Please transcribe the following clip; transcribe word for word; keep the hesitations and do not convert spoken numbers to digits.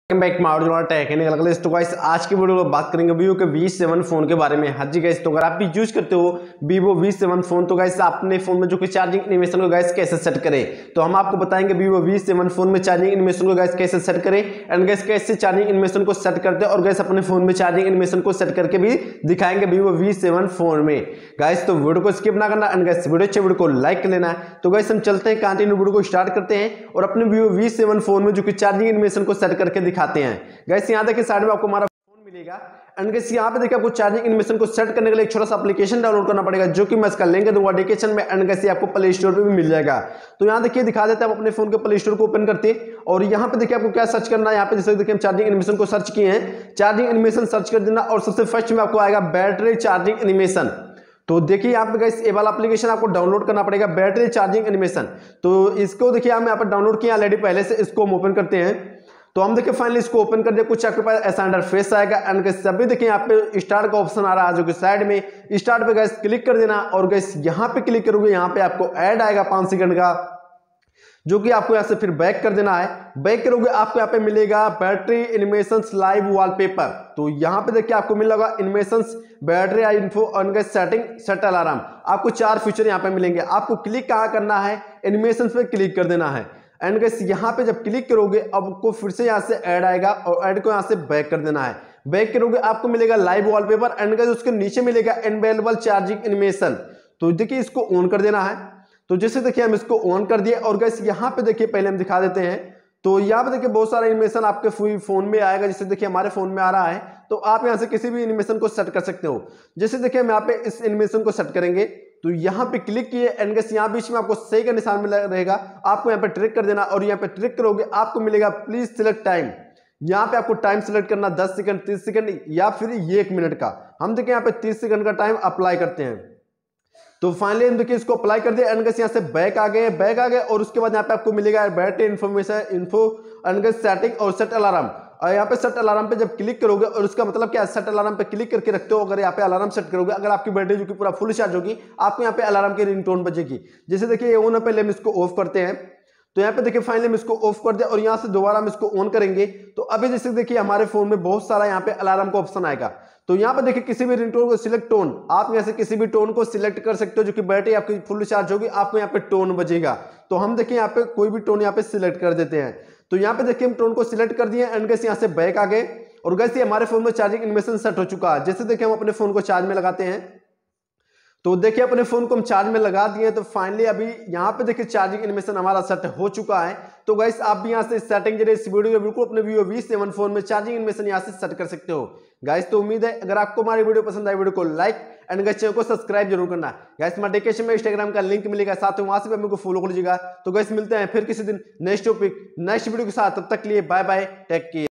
Back technical तो guys आज की वीडियो में बात करेंगे वीवो के वी सेवन फोन के बारे में। हाँ जी गाइस, तो अगर आप भी यूज करते हो वीवो वी सेवन फोन तो गाइस अपने फोन में जो कि चार्जिंग एनिमेशन को गाइस कैसे सेट करें, तो हम आपको बताएंगे वीवो वी सेवन फोन में चार्जिंग एनिमेशन को गाइस कैसे सेट करें एंड गाइस कैसे चार्जिंग एनिमेशन को सेट करते हैं और गाइस अपने फोन में चार्जिंग एनिमेशन को सेट करके भी दिखाएंगे वीवो वी सेवन फोन में गाइस। तो वीडियो को स्किप ना करना एंड गाइस वीडियो अच्छे वीडियो को लाइक कर लेना है। तो गाइस हम चलते हैं कंटिन्यू वीडियो को स्टार्ट करते हैं और अपने वीवो वी सेवन फोन में जो कि चार्जिंग एनिमेशन को सेट करके दिखाते हैं। गाइस यहाँ देखिए साइड में आपको हमारा फोन मिलेगा एंड गाइस यहाँ पे देखिए आपको चार्जिंग एनिमेशन को सेट करने के लिए एक छोटा सा एप्लीकेशन डाउनलोड करना पड़ेगा, जो कि मैं इसका लिंक दूंगा डिस्क्रिप्शन में एंड गाइस आपको प्ले स्टोर पे भी मिल जाएगा। तो यहाँ देखिए दिखा देते हैं, हम अपने फोन के प्ले स्टोर को ओपन करते हैं और यहाँ पे देखिए आपको क्या सर्च करना है। यहाँ पे जैसे देखिए हम चार्जिंग एनिमेशन को सर्च किए हैं, चार्जिंग एनिमेशन सर्च कर देना और सबसे फर्स्ट में आपको आएगा बैटरी चार्जिंग एनिमेशन। तो देखिए यहाँ पे गाइस ये वाला एप्लीकेशन आपको डाउनलोड करना पड़ेगा, बैटरी चार्जिंग एनिमेशन। तो इसको देखिए हम यहाँ पर डाउनलोड किया ऑलरेडी पहले से, इसको हम ओपन करते हैं। तो हम देखिए फाइनली इसको ओपन कर दिया, कुछ आपके पास ऐसा इंटरफेस आएगा एंड गाइस सभी देखिए यहाँ पे स्टार्ट का ऑप्शन आ रहा है जो कि साइड में, स्टार्ट पे गाइस क्लिक कर देना और गाइस यहाँ पे क्लिक करोगे यहाँ पे आपको ऐड आएगा पांच सेकंड का, जो कि आपको यहाँ से फिर बैक कर देना है। बैक करोगे आपको यहाँ पे मिलेगा बैटरी एनिमेशंस लाइव वॉलपेपर। तो यहाँ पे देखिए आपको मिलेगा एनिमेशंस बैटरी इन्फो और गाइस सेटिंग सेट अलार्म, आपको चार फीचर यहाँ पे मिलेंगे। आपको क्लिक कहाँ करना है, एनिमेशंस पे क्लिक कर देना है एंड गाइस यहाँ पे जब क्लिक करोगे आपको फिर से यहाँ से ऐड आएगा और ऐड को यहाँ से बैक कर देना है। बैक करोगे आपको मिलेगा लाइव वॉलपेपर एंड गाइस उसके नीचे मिलेगा एनेबल चार्जिंग एनिमेशन। तो देखिए इसको ऑन कर देना है। तो जैसे देखिए हम इसको ऑन कर दिए और गाइस यहाँ पे देखिए पहले हम दिखा देते हैं। तो यहाँ पे देखिए बहुत सारा एनिमेशन आपके फोन में आएगा, जैसे देखिए हमारे फोन में आ रहा है। तो आप यहाँ से किसी भी एनिमेशन को सेट कर सकते हो। जैसे देखिए हम यहाँ पे इस एनिमेशन को सेट करेंगे तो यहाँ पे क्लिक किए एंड गाइस यहाँ बीच में आपको सही का निशान मिला रहेगा, आपको यहाँ पे ट्रिक कर देना और यहाँ पे ट्रिक करोगे आपको मिलेगा प्लीज सिलेक्ट टाइम। यहाँ पे आपको टाइम सिलेक्ट करना दस सेकंड, तीस सेकंड या फिर एक मिनट का। हम देखिए यहाँ पे तीस सेकंड का टाइम अप्लाई करते हैं। तो फाइनली हम देखिए इसको अप्लाई कर दिया एंड गाइस यहाँ से बैक आ गए बैक आ गए और उसके बाद यहाँ पे आपको मिलेगा battery information info and guys setting और सेट अलार्म। और यहाँ पे सेट अलार्म पे जब क्लिक करोगे और उसका मतलब क्या है, सेट अलार्म पे क्लिक करके रखते हो। अगर यहाँ पे अलार्म सेट करोगे, अगर आपकी बैटरी जो कि पूरा फुल चार्ज होगी, आपको यहाँ पे अलार्म की रिंगटोन बजेगी। जैसे देखिए ऑन है, पहले हम इसको ऑफ करते हैं। तो यहाँ पे देखिए फाइनली हम इसको ऑफ कर दिया और यहाँ से दोबारा हम इसको ऑन करेंगे। तो अभी जैसे देखिए हमारे फोन में बहुत सारा यहाँ पे अलार्म का ऑप्शन आएगा। तो यहाँ पे देखिए किसी भी रिंगटोन को सिलेक्ट टोन, आप यहाँ से किसी भी टोन को सिलेक्ट कर सकते हो, जो कि बैटरी आपकी फुल चार्ज होगी, आपको यहाँ पे टोन बजेगा। तो हम देखिए यहाँ पे कोई भी टोन यहाँ पे सिलेक्ट कर देते हैं। तो यहाँ पे देखिए हम टोन को सिलेक्ट कर दिए एंड गाइस यहाँ से बैक आ गए और गाइस ये हमारे फोन में चार्जिंग एनिमेशन सेट हो चुका है। जैसे देखिए हम अपने फोन को चार्ज में लगाते हैं, तो देखिए अपने फोन को हम चार्ज में लगा दिए। तो फाइनली अभी यहाँ पे देखिए चार्जिंग एनिमेशन हमारा सेट हो चुका है। तो गाइस आप भी यहाँ से सेटिंग जरिए इस वीडियो में बिल्कुल अपने वीवो वी सेवन फोन में चार्जिंग एनिमेशन यहाँ से सेट कर सकते हो। गाइस तो उम्मीद है अगर आपको हमारी वीडियो पसंद आए वीडियो को लाइक एंड गाइस चैनल को सब्सक्राइब जरूर करना। गाइस हमारे डिस्क्रिप्शन में इंस्टाग्राम का लिंक मिलेगा, साथ में वहां से भी हमको फॉलो कर लीजिएगा। तो गाइस मिलते हैं फिर किसी दिन नेक्स्ट टॉपिक नेक्स्ट वीडियो के साथ, तब तक के लिए बाय बाय, टेक केयर।